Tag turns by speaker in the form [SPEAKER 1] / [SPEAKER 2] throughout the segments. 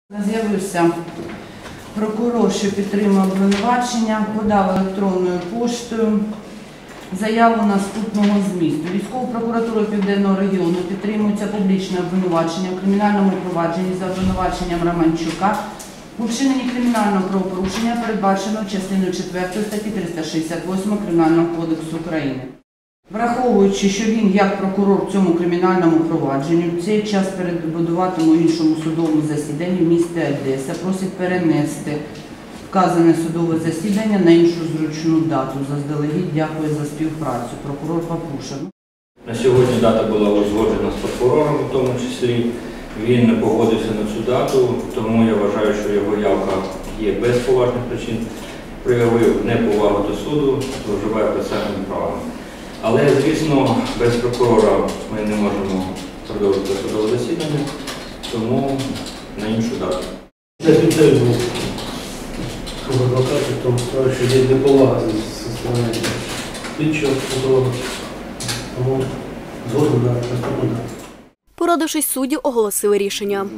[SPEAKER 1] З'явився прокурор, що підтримує обвинувачення, подав електронною поштою заяву наступного змісту. Військовою прокуратурою Південного регіону підтримується публічне обвинувачення у кримінальному провадженні за обвинуваченням Романчука у вчиненні кримінального правопорушення, передбаченого частиною 4 статті 368 Кримінального кодексу України. Враховуючи, що він, як прокурор в цьому кримінальному провадженні, в цей час перебудуватиме у іншому судовому засіданні в місті Одеса, просить перенести вказане судове засідання на іншу зручну дату. Заздалегідь дякую за співпрацю. Прокурор Папуша.
[SPEAKER 2] На сьогодні дата була узгоджена з прокурором, в тому числі. Він не погодився на цю дату, тому я вважаю, що його явка є без поважних причин, проявив неповагу до суду, зловживає процесуальними правами. Але, звісно, без прокурора ми не можемо продовжити судове засідання, тому на іншу дату.
[SPEAKER 3] Я відповідаю адвокатів, тому що є неповага зі сторони слідчого прокурора, тому згодом на наступну дату.
[SPEAKER 4] Порадившись, судді оголосили рішення.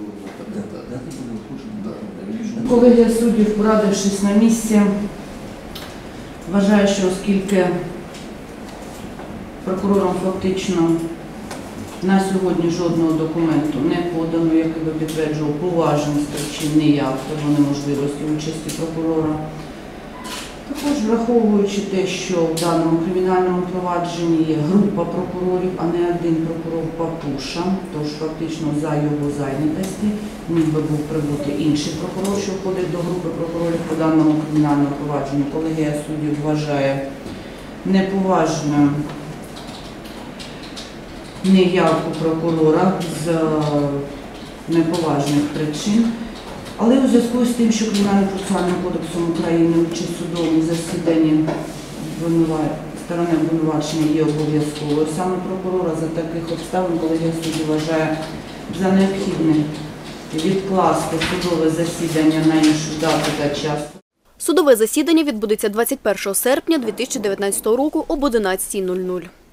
[SPEAKER 1] Колегія суддів, порадившись на місці, вважає, що оскільки прокурором фактично на сьогодні жодного документу не подано, який би підтверджував поважність причин неявки або неможливості участі прокурора. Також враховуючи те, що в даному кримінальному провадженні є група прокурорів, а не один прокурор Папуша, тож фактично за його зайнятості міг би був прибути інший прокурор, що входить до групи прокурорів по даному кримінальному провадженню. Колегія суддів вважає неповажною неявку прокурора з неповажних причин. Але у зв'язку з тим, що Кримінальним процесуальним кодексом України участь в судовому засіданні сторони обвинувачення є обов'язковою, саме прокурора за таких обставин колегія суддів вважає за необхідне відкласти судове засідання на іншу дату та час.
[SPEAKER 4] Судове засідання відбудеться 21 серпня 2019 року об 11:00.